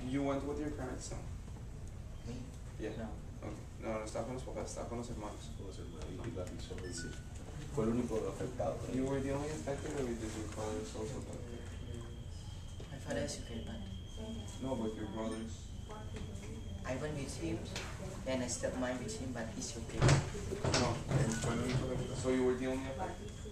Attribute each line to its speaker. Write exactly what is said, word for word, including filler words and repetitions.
Speaker 1: You went with your parents, no?
Speaker 2: Me?
Speaker 1: Yeah.
Speaker 2: No.
Speaker 1: Okay. No, no estaba con los papás, estaba con los hermanos.
Speaker 3: Con los hermanos y la avisó.
Speaker 1: Sí.
Speaker 3: Fue el único afectado.
Speaker 1: You were the only affected, or did your brothers also affected?
Speaker 2: My father is okay, but
Speaker 1: No, but your brothers.
Speaker 2: I went with him, then I stepped mine with him, but he's okay.
Speaker 1: No, fue el único affected. So you were the only affected?